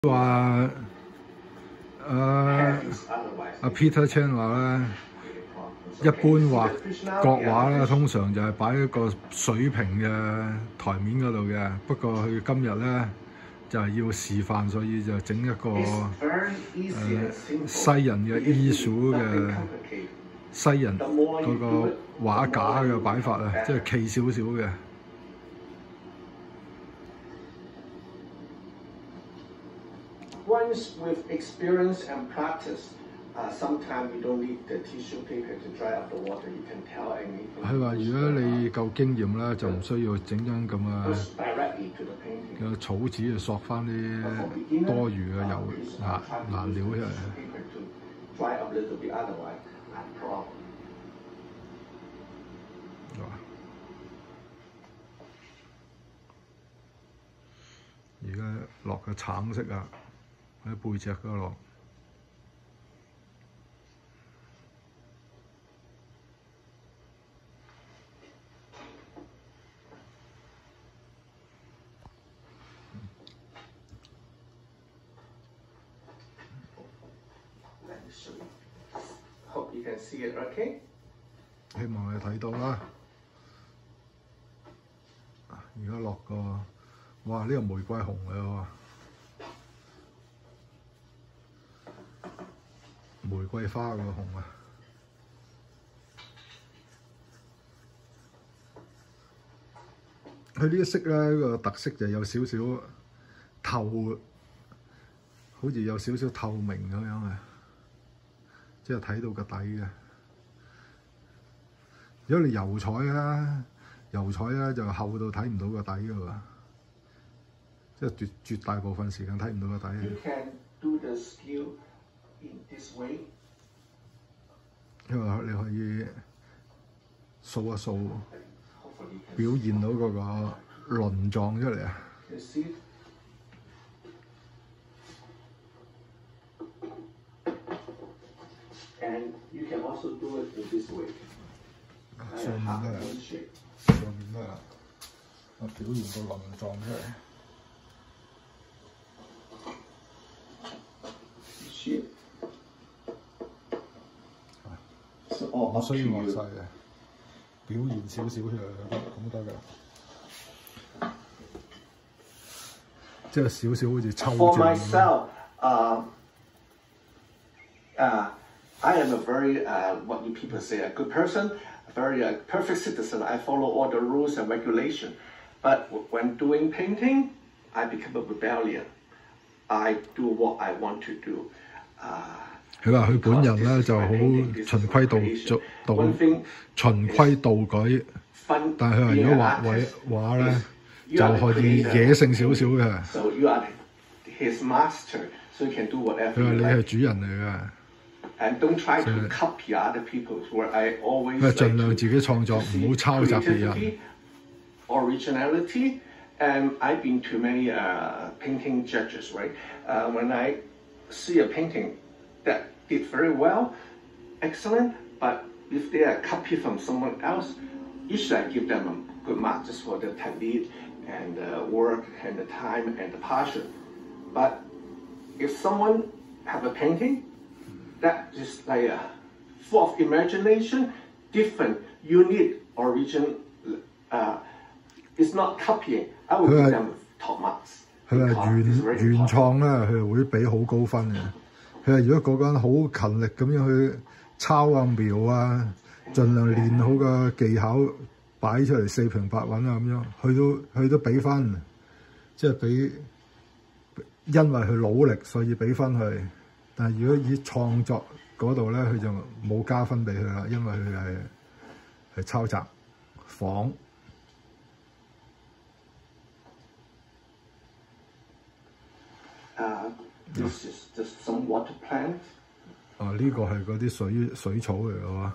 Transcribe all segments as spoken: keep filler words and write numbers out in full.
話誒阿 Peter Chan 話咧，一般畫國畫咧，通常就係擺一個水平嘅台面嗰度嘅。不過佢今日咧就係、是、要示範，所以就整一個誒、呃、西人嘅伊數嘅西人嗰個畫架嘅擺法啊，即係企少少嘅。 Once with experience and practice, uh, sometimes you don't need the tissue paper to dry up the water. You can tell anything. 佢話：如果你夠經驗咧，就唔需要整張咁嘅嘅草紙去索翻啲多餘嘅油顏顏料出嚟。而家落個橙色啊！ 喺背脊嗰度，希望你睇到啦。而家落個，哇！呢個玫瑰紅嚟喎。 玫瑰花個紅啊！佢呢個色咧，個特色就有少少透，好似有少少透明咁樣啊！即係睇到個底嘅。如果你油彩咧，油彩咧就厚到睇唔到個底嘅喎，即係絕絕大部分時間睇唔到個底。 因為你可以掃一掃，表現到嗰個鱗狀出嚟啊！上面咧，上面咧，我表現個鱗狀出嚟。 唔需要畫晒嘅，表現少少出嚟咁得嘅，即係少少好似抽象咁。 For myself, uh, uh, I am a very uh, what you people say a good person, a very uh, perfect citizen. I follow all the rules and regulation. But when doing painting, I become a rebellion. I do what I want to do. Uh, 佢話佢本人咧就好循規蹈道循規蹈矩，但係佢話如果畫畫畫咧就可以野性少少嘅。佢話你係主人嚟嘅，佢話盡量自己創作，唔好抄襲別人。 And I've been to many uh, painting judges, right? Uh, when I see a painting that did very well, excellent, but if they are copied from someone else, usually I give them a good mark just for the technique and the work and the time and the passion. But if someone have a painting that is like a full of imagination, different, unique, original, uh, it's not copying. I will give them top marks. 佢話原原創咧，佢會俾好高分嘅。佢話如果嗰個人好勤力咁樣去抄啊描啊，盡量練好個技巧，擺出嚟四平八穩啊咁樣，佢都佢都俾分，即係俾因為佢努力所以俾分佢。但係如果以創作嗰度咧，佢就冇加分俾佢啦，因為佢係係抄襲仿。 Uh, this is just some water plant. 啊，呢個係嗰啲水水草嚟嘅喎。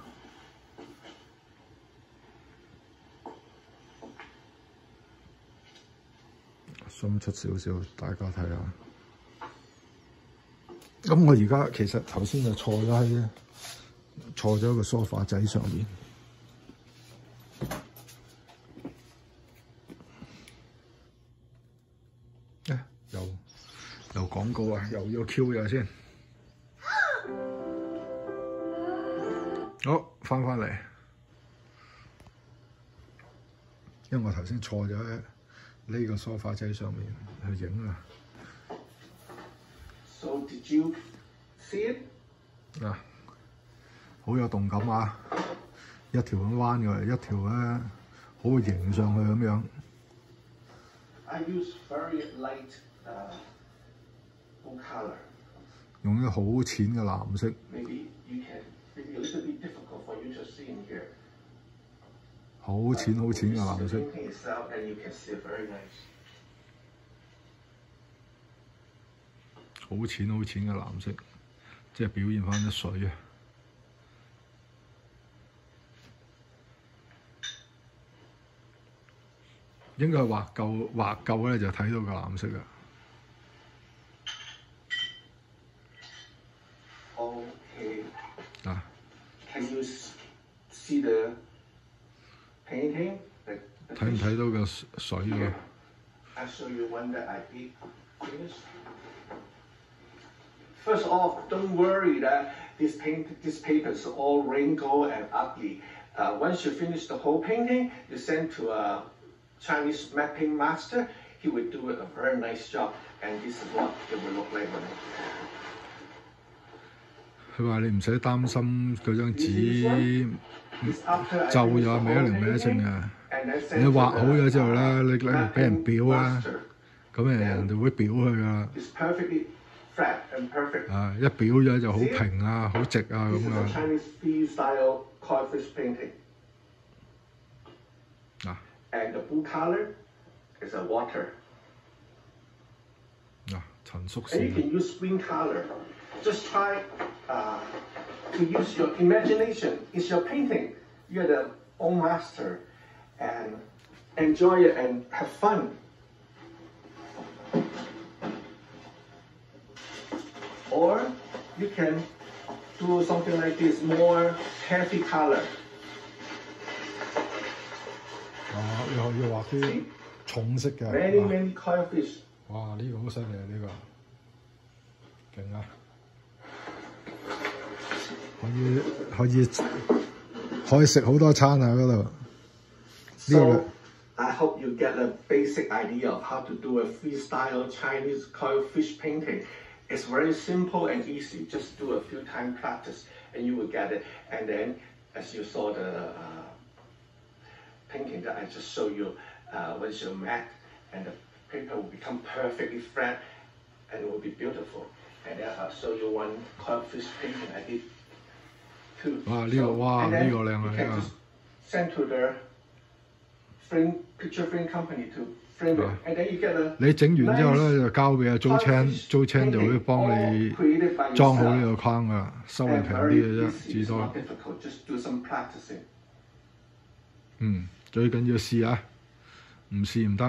伸出少少，大家睇下。咁我而家其實頭先就坐咗喺坐咗個梳化仔上面。又又廣告。 告啊，又要 Q 咗先。好，翻返嚟，因為我頭先坐咗喺呢個梳化仔上面去影啊。 So did you see it? 嗱，好有動感啊！一條咁彎過嚟，一條咧好迎上去咁樣。 I use very light uh, blue color. 用啲好淺嘅藍色。 Maybe you can. Maybe a little bit difficult for you to see in here. 好淺好淺嘅藍色。 Painting itself, and you can see it very nice. 好淺好淺嘅藍色，即係表現翻啲水啊！應該係畫夠畫夠咧，就睇到個藍色啊！ Okay. 嗱， Can you see the painting? 睇唔睇到個水啊？ I'll show you one that I did finish. First off, don't worry that this paint, this paper is all wrinkled and ugly. Uh, once you finish the whole painting, you send to a Chinese mapping master. He will do a very nice job, and this is what it will look like. 佢話你唔使擔心嗰張紙皺咗歪零歪正啊！你畫好咗之後咧，你拎嚟俾人裱啦，咁誒人哋會裱佢噶。 Flat and perfect. 啊！一裱咗就好平啊，好直啊咁啊。 Chinese field style koi fish painting. 嗱。 And the blue color is a water. 嗱，陳叔 And you 先。 can use green color. Just try uh, to use your imagination. It's your painting. You're the own master, and enjoy it and have fun. Or you can do something like this, more heavy color. 啊！要要畫啲重色嘅。 Many, many koi fish. 哇！呢、個好犀利啊！呢、個勁啊！可以可以可以食好多餐啊！嗰度。呢 So I hope you get a basic idea of how to do a freestyle Chinese koi fish painting. It's very simple and easy. Just do a few time practice and you will get it. And then, as you saw the uh, painting that I just showed you, uh, once you mat and the paper will become perfectly flat and it will be beautiful. And then I'll show you one koi fish painting I did too. 哇！呢、個哇 and 呢、 then 個靚 you 啊！ can 呢 just send to the frame picture frame company to frame it, and then you get a 你整完之後咧， nice 就交俾阿租青，租青就會幫你 all created by 裝好 yourself. 呢個框噶，收你 And 平啲 very 嘅啫， easy, 至 it's 多 not。difficult. Just do some practicing. 嗯，最緊要試啊，唔試唔得。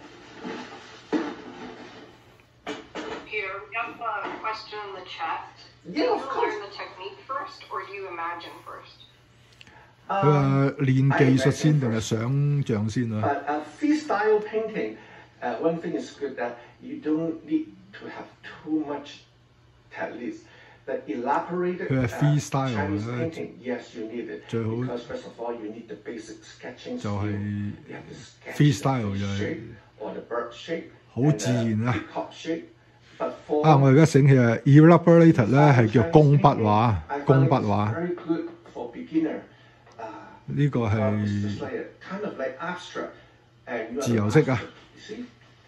Peter, we have a question in the chat. Do Yeah, you of course. learn the technique first, or do you imagine first? 佢話 Um, 練技術先定係想像先啊？ But uh, freestyle painting, uh, one thing is good that you don't need to have too much techniques. The elaborated 佢係 uh, freestyle Chinese 嘅 painting, yes, you need it. 最好 Because first of all, you need the basic sketching 就 skill. 係 You have to sketch freestyle the 就 fish 係 shape or the bird shape. 好 and 自 the 然啊！ peacock shape. But for 啊！我而家醒起啊 ，elaborated 咧係叫工筆畫， I 工 find 筆 it's 畫 very good for beginner. Uh, 呢個 uh, it's 係 just like a, kind of like abstract. And you are 自 the 由式啊 master. You see?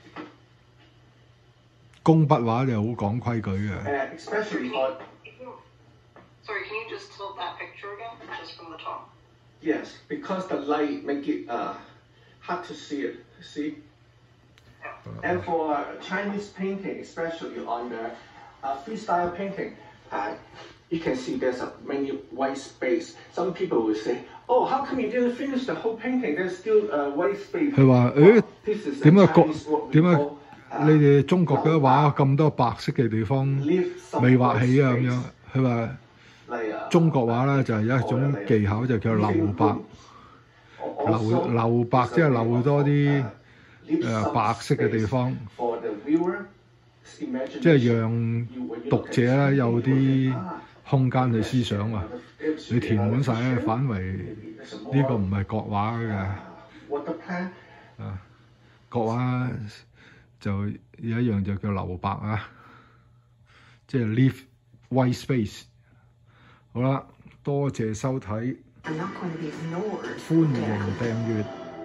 工筆畫就好講規矩嘅。 And especially for Sorry, can you just tilt that picture again, just from the top? yes, because the light make it uh, hard to see it. See? And for uh, Chinese painting, especially on the uh, freestyle painting, uh, you can see there's a many white space. Some people will say, "Oh, how come you didn't finish the whole painting? There's still uh, white space." 佢話： Well, 誒 this is 點 a 解國 Chinese what we 點解 call, uh, 你哋中國嘅畫咁多白色嘅地方 leave some 未畫 white 起啊？咁 space, 樣佢話 like, uh, 中國畫咧就係有一種技巧就叫留白， Also, 留留白即係留多啲 leave 誒 some 白色嘅地 space 方。 for the viewer 即係讓讀者咧有啲空間去思想啊！你填滿晒咧，反為呢個唔係國畫嘅啊，國畫就有一樣就叫留白啊，即係 leave white space。好啦，多謝收睇，歡迎訂閱，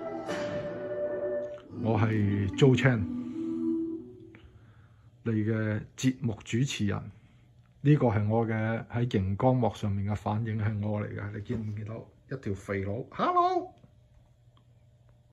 我係 Joe Chan，你嘅節目主持人。呢個係我嘅喺熒光幕上面嘅反應係我嚟嘅，你見唔見到一條肥佬 ？Hello。